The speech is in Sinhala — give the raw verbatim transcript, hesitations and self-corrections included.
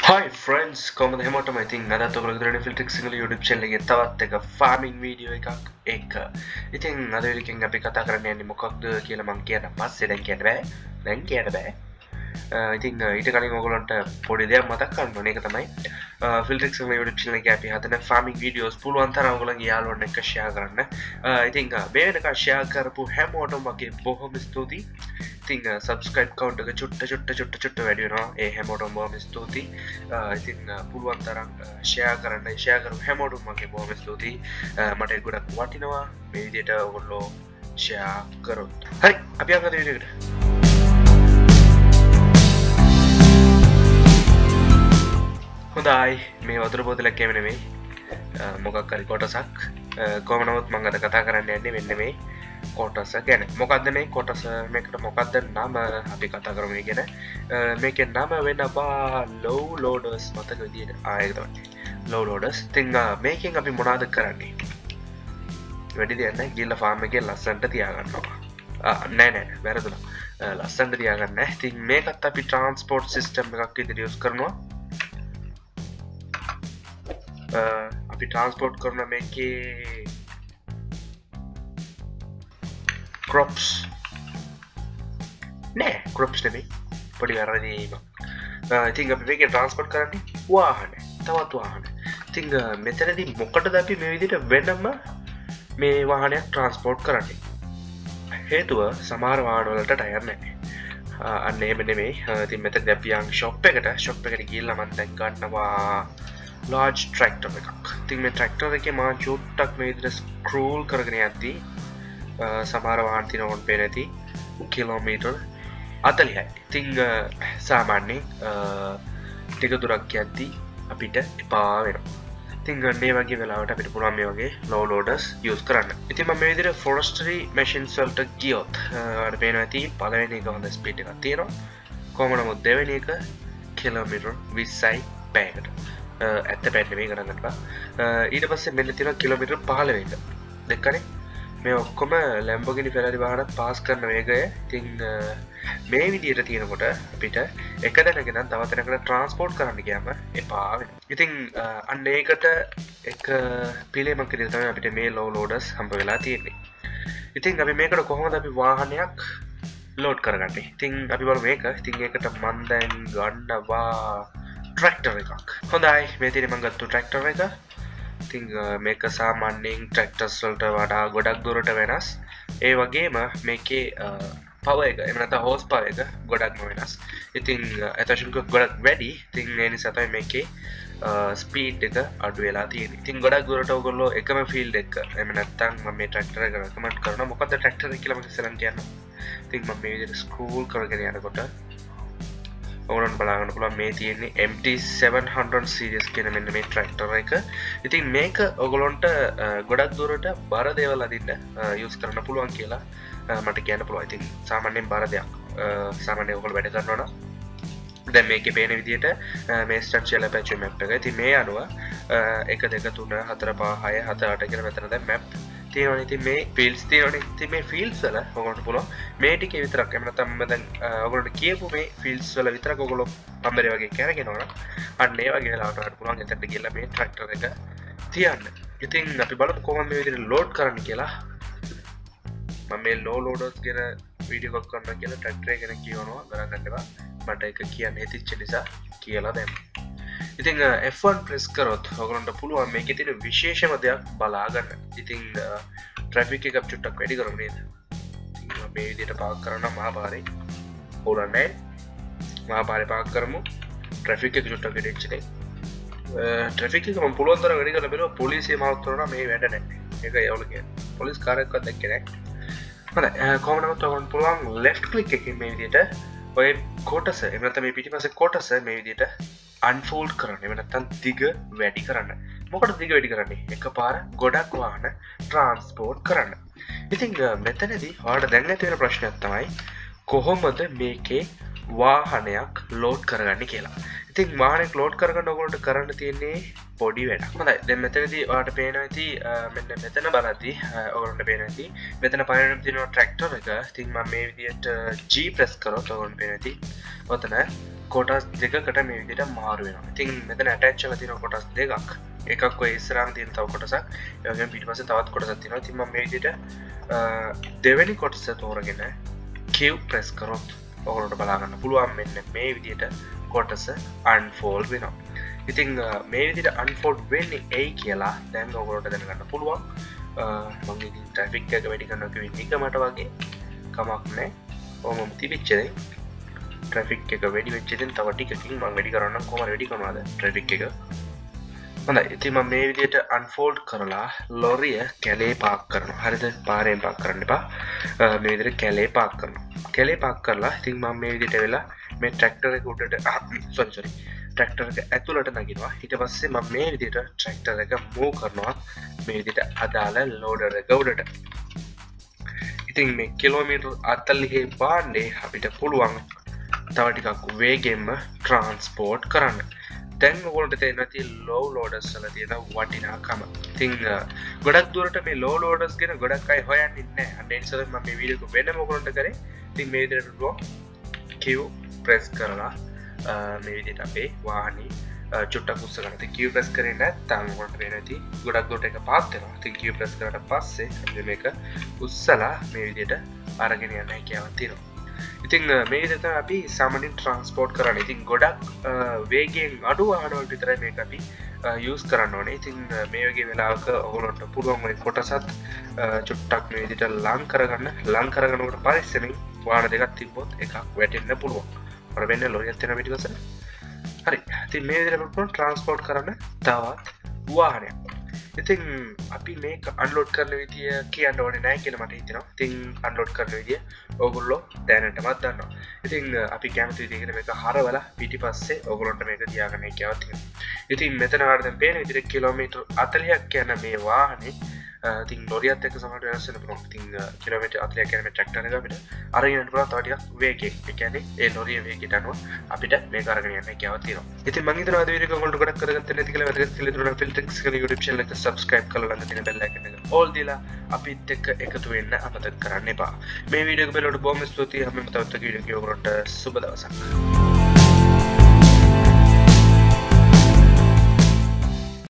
Hi friends, කොහොමද හැමෝටම ඉතින් අදත් ඔයගොල්ලෝ ඉදිරියට Filltrix සිංහල YouTube channel එකේ තවත් එක farming video එකක් එක. ඉතින් අද වීඩියෝ අපි කතා කරන්න යන්නේ මොකක්ද කියලා මම කියන්න පස්සේ දැන් කියන්න බෑ. දැන් කියන්න බෑ. ඉතින් ඊට කලින් ඔයගොල්ලන්ට පොඩි දෙයක් මතක් කරන්න ඕනේ. ඒක තමයි Filltrix සිංහල YouTube channel එකේ අපි හදන farming videos පුළුවන් තරම් ඔයගොල්ලන්ගේ යාළුවන්ට එක්ක share කරන්න. ඉතින් මේ වෙනකන් share කරපු හැමෝටම වගේ බොහොම ස්තුතියි. ඉතින් සබස්ක්‍රයිබ් කවුන්ට් එක චුට්ට චුට්ට චුට්ට චුට්ට වැඩි වෙනවා. ඒ හැමෝටම බොහොම ස්තුතියි. ඉතින් පුළුවන් තරම් ෂෙයා කරන්න. ෂෙයා කරමු හැමෝටම මගේ බොහොම ස්තුතියි. මට ඒක ගොඩක් වටිනවා. මේ විදිහට ඔයගොල්ලෝ ෂෙයා කරොත්. හරි අපි යන්න වීඩියෝ එකට. හොඳයි මේ වතුර බෝතලයක් එමෙ නෙමෙයි. මොකක් හරි කොටසක්. කොහොම නමුත් මම අද කතා කරන්න යන්නේ මෙන්න මේ කොටස ගැන. මොකක්ද මේ කොටස? මේකට මොකක්ද නම අපි කතා කරමු ගැන. මේකේ නම වෙනවා low loaders මතක විදියට. ආ ඒක තමයි. low loaders. ඉතින් මේකෙන් අපි මොනවද කරන්නේ? වැඩි දෙයක් නැහැ. ගිහලා ෆාම් එකේ ලස්සනට තියාගන්නවා. ආ නෑ නෑ වැරදුනා. ලස්සනට තියාගන්න නැහැ. ඉතින් මේකත් අපි transport system එකක් විදියට යූස් කරනවා. අපි transport කරන මේකේ crops නෑ crops නෙමෙයි පොඩි වැරදීමක්. ඉතින් අපි මේකේ transport කරන්නේ වාහන තවත් වාහන. ඉතින් මෙතනදී මොකටද අපි මේ විදිහට වෙනම මේ වාහනයක් transport කරන්නේ? හේතුව සමහර වාහන වලට ටයර් නැහැ. අන්න එහෙම නෙමෙයි. ඉතින් මෙතනදී අපි යන් shop එකට shop එකට ගිහිල්ලා මම දැන් ගන්නවා large tractor එකක්. ඉතින් මේ tractor එකේ මම චුට්ටක් මේ විදිහට scroll කරගෙන යද්දී සමහර වාහන තියෙන ඕන් පේ නැති කිලෝමීටර් හතළිහයි. ඉතින් සාමාන්‍යයෙන් ටික දුරක් යද්දී අපිට එපා වෙනවා. ඉතින් මේ වගේ වෙලාවට අපිට පුළුවන් මේ වගේ low loaders use කරන්න. ඉතින් මම මේ විදිහට forestry machines වලට ගියොත් ඔයාලට පේනවා ඇති පළවෙනි එක හොඳ ස්පීඩ් එකක් තියෙනවා. කොහොම නමුත් දෙවෙනි එක කිලෝමීටර් විස්සයි පැයකට. ඇත්ත පැය නෙමෙයි ගණන් ගන්නවා. ඊට පස්සේ මෙන්න තියෙනවා කිලෝමීටර් පහළොව එක. දෙකනේ මේ ඔක්කොම Lamborghini Ferrari වාහන පාස් කරන වේගය. ඉතින් මේ විදිහට තියෙනකොට අපිට එක දැනක ඉඳන් තව තැනකට ට්‍රාන්ස්පෝර්ට් කරන්න ගියාම එපා වෙනවා. ඉතින් අන්න ඒකට එක පිළියමක් විදිහට තමයි අපිට මේ low loaders හම්බ වෙලා තියෙන්නේ. ඉතින් අපි මේකට කොහොමද අපි වාහනයක් ලෝඩ් කරගන්නේ? ඉතින් අපි බලමු මේක. ඉතින් ඒකට මම දැන් ගන්නවා tractor එකක්. හොඳයි මේ තියෙන්නේ මම ගත්ත tractor එක. ඉතින් මේක සාමාන්‍යයෙන් ට්‍රැක්ටර්ස් වලට වඩා ගොඩක් දුරට වෙනස්. ඒ වගේම මේකේ පවර් එක එහෙම නැත්නම් හෝස් පවර් එක ගොඩක්ම වෙනස්. ඉතින් ඇතැම් ගොඩක් වැඩි. ඉතින් ඒ නිසා තමයි මේකේ ස්පීඩ් එක අඩු වෙලා තියෙන්නේ. ඉතින් ගොඩක් දුරට ඔයගොල්ලෝ එකම ෆීල්ඩ් එක එහෙම නැත්නම් මම මේ ට්‍රැක්ටර් එක රෙකමන්ඩ් කරනවා. මොකද ට්‍රැක්ටර් එක කියලා මම ඉස්සෙල්ලා කියන්නම්. ඉතින් මම මේ විදිහට ස්ක්‍රෝල් කරගෙන යනකොට ඔයගොල්ලන්ට බලන්න පුළුවන් මේ තියෙන්නේ M T seven hundred series කියන මෙන්න මේ ට්‍රැක්ටර් එක. ඉතින් මේක ඔයගොල්ලන්ට ගොඩක් දුරට බර දේවල් අදින්න යූස් කරන්න පුළුවන් කියලා මට කියන්න පුළුවන්. ඉතින් සාමාන්‍යයෙන් බර දෙයක් සාමාන්‍යයෙන් ඔයගොල්ලෝ වැඩ කරනවා නම් දැන් මේකේ පේන විදිහට මේ ස්ට්‍රක්චරල් පැච් මැප් එක. ඉතින් මේ අනුව one two three four five six seven eight කියලා මෙතන දැන් මැප් තියෙනවා. ඉතින් මේ ෆීල්ඩ්ස් තියෙනවා. ඉතින් මේ ෆීල්ඩ්ස් වල ඔයගොල්ලන්ට පුළුවන් මේ ටිකේ විතරක් එහෙම නැත්නම් මම දැන් ඔයගොල්ලන්ට කියපු මේ ෆීල්ඩ්ස් වල විතරක් ඔයගොල්ලෝ අම්බරේ වගේ කරගෙනවා නම් අන්න ඒ වගේ වෙලාවට ඔයාලට පුළුවන් එතනට ගිහලා මේ ට්‍රැක්ටර් එක තියන්න. ඉතින් අපි බලමු කොහොමද මේ විදිහට ලෝඩ් කරන්න කියලා. මම මේ low loaders ගැන වීඩියෝ එකක් කරන්න කියලා ට්‍රැක්ටර් එක ගැන කියවනවා ගණන් ගන්න එපා. මට ඒක කියන්න හිතිච්ච නිසා කියලා දැම්මා. ඉතින් F one press කරොත් ඔයගොල්ලන්ට පුළුවන් මේකේ තියෙන විශේෂම දෙයක් බලා ගන්න. ඉතින් ට්‍රැෆික් එක චුට්ටක් වැඩි කරමු නේද? ඉතින් මේ විදිහට පාක් කරනවා මහපාරේ. හොරන්නේ. මහපාරේ පාක් කරමු. ට්‍රැෆික් එක චුට්ටක් වැඩි වෙච්ච එක. ට්‍රැෆික් එක මම පුළුවන් තරම් වැඩි කරලා බලුවා පොලිසිය මාත් කරනවා මේ වැඩ නැහැ. ඒක ඒවල කියන්නේ. පොලිස් කාර්යයක්වත් දැක්කේ නැහැ. හොඳයි කොහොම නමුත් ඔයගොල්ලන්ට පුළුවන් left click එකකින් මේ විදිහට ඔය කොටස එහෙම නැත්නම් මේ පිටිපස්සේ කොටස මේ විදිහට unfold කරන්න. එහෙම නැත්නම් දිග වැඩි කරන්න. මොකටද දිග වැඩි කරන්නේ? එකපාර ගොඩක් වාහන ට්‍රාන්ස්පෝර්ට් කරන්න. ඉතින් මෙතනදී ඔයාලට දැන් ඇති වෙන ප්‍රශ්නයක් තමයි කොහොමද මේකේ වාහනයක් ලෝඩ් කරගන්න කියලා. ඉතින් වාහනයක් ලෝඩ් කරගන්න ඔයගොල්ලන්ට කරන්න තියෙන්නේ පොඩි වැඩක්. හොඳයි. දැන් මෙතනදී ඔයාලට පේනවා ඇති මෙන්න මෙතන බලද්දී ඔයගොල්ලන්ට පේනවා ඇති මෙතන පයින් තියෙනවා ට්‍රැක්ටර් එක. ඉතින් මම මේ විදිහට G press කරොත් ඔයගොල්ලන්ට පේනවා ඇති ඔතන කොටස් දෙකකට මේ විදිහට මාරු වෙනවා. ඉතින් මෙතන attach වෙලා තියෙන කොටස් දෙකක්. එකක් ඔය ඉස්සරහම තියෙන තව කොටසක්. ඒ වගේම පිටිපස්සේ තවත් කොටසක් තියෙනවා. ඉතින් මම මේ විදිහට දෙවෙනි කොටස තෝරගෙන Q press කරොත් ඔයගොල්ලන්ට බලා ගන්න පුළුවන් මෙන්න මේ විදිහට කොටස unfold වෙනවා. ඉතින් මේ විදිහට unfold වෙන්නේ ඇයි කියලා දැන් ඔයගොල්ලන්ට දැනගන්න පුළුවන්. මම ඉතින් traffic එක වැඩි කරනවා කිව්වේ නිකමට වගේ කමක් නැහැ. ඔහොම තිබිච්ච දේ traffic එක වැඩි වෙච්ච ඉතින් තව ටිකකින් මම වැඩි කරනවා කොහොමද වැඩි කරනවද traffic එක. හොඳයි. ඉතින් මම මේ විදිහට unfold කරලා ලොරිය කැලේ පාක් කරනවා. හරිද? පාරෙන් පාක් කරන්න එපා. මේ විදිහට කැලේ පාක් කරනවා. කැලේ පාක් කරලා ඉතින් මම මේ විදිහට වෙලා මේ ට්‍රැක්ටර් එක උඩට sorry sorry ට්‍රැක්ටර් එක ඇතුළට නගිනවා. ඊට පස්සේ මම මේ විදිහට ට්‍රැක්ටර් එක මූව් කරනවා මේ විදිහට අදාළ ලෝඩර් එක උඩට. ඉතින් මේ කිලෝමීටර් හතළිහේ පාණ්ඩේ අපිට පුළුවන් තව ටිකක් වේගෙන්ම ට්‍රාන්ස්පෝර්ට් කරන්න. දැන් ඔයගොල්ලන්ට තේරෙනවා ඇති ලෝ ලෝඩර්ස් වල තියෙන වටිනාකම. ඉතින් ගොඩක් දුරට මේ ලෝ ලෝඩර්ස් ගැන ගොඩක් අය හොයන්නේ නැහැ. අන්න ඒ නිසා මම මේ වීඩියෝ එක වෙනම ඔයගොල්ලන්ට කරේ. ඉතින් මේ විදිහට දුව Q press කරලා මේ විදිහට අපේ වාහනේ චුට්ටක් උස්ස ගන්න. ඉතින් Q press කරේ නැත්නම් ඔයගොල්ලන්ට වෙන්නේ නැති ගොඩක් දුරට එක පාත් වෙනවා. ඉතින් Q press කරාට පස්සේ අපි මේක උස්සලා මේ විදිහට අරගෙන යන්න හැකියාවක් තියෙනවා. ඉතින් මේ විදිහට අපි සාමාන්‍යයෙන් ට්‍රාන්ස්පෝර්ට් කරන්නේ. ඉතින් ගොඩක් වේගයෙන් අඩු වාහනවල විතරයි මේක අපි යූස් කරන්න ඕනේ. ඉතින් මේ වගේ වෙලාවක ඔයගොල්ලන්ට පුළුවන් මේ කොටසත් චුට්ටක් මේ විදිහට ලං කරගන්න. ලං කරගන්නකොට පරිස්සමෙන් වාහන දෙකක් තිබ්බොත් එකක් වැටෙන්න පුළුවන්. අර වෙන්නේ ලොරියක් තියෙන පිටිපස්සට. හරි. ඉතින් මේ විදිහට පුළුවන් ට්‍රාන්ස්පෝර්ට් කරන්න තවත් වාහනයක්. ඉතින් අපි මේක අන්ලෝඩ් කරන විදිය කියන්න ඕනේ නැහැ කියලා මට හිතෙනවා. ඉතින් අන්ලෝඩ් කරන විදිය ඕගොල්ලෝ දැනටමත් දන්නවා. ඉතින් අපි කැමති විදිහකට මේක හරවලා පිටිපස්සේ ඕගොල්ලන්ට මේක තියාගන්න හැකියාවක් තියෙනවා. ඉතින් මෙතන ඔයාලට දැන් පේන විදිහට කිලෝමීටර් හතළිහක් යන මේ වාහනේ ඉතින් ලොරියත් එක්ක සමහරට වෙනස් වෙන්න පුළුවන්. ඉතින් කිලෝමීටර් හතළිහක් යන මේ ට්‍රැක්ටර් එක අපිට අරගෙන යන්න පුළුවන් තව ටිකක් වේගයෙන්. ඒ කියන්නේ ඒ ලොරිය වේගයට අනුව අපිට මේක අරගෙන යන්න හැකියාවක් තියෙනවා. ඉතින් මම හිතනවා අද වීඩියෝ එක ඔයගොල්ලෝ ගොඩක් කරගත්තේ නැති කියලා වැදගත් කියලා හිතනවා. Filltrix කියන YouTube channel එක subscribe කරලා ළඟ තියෙන bell icon එක all දීලා අපිත් එක්ක එකතු වෙන්න අමතක කරන්න එපා. මේ වීඩියෝ එක බලනකොට බොහොම ස්තුතියි. හැමෝම තවත් වීඩියෝ එකක් ඔයගොල්ලන්ට සුබ දවසක්.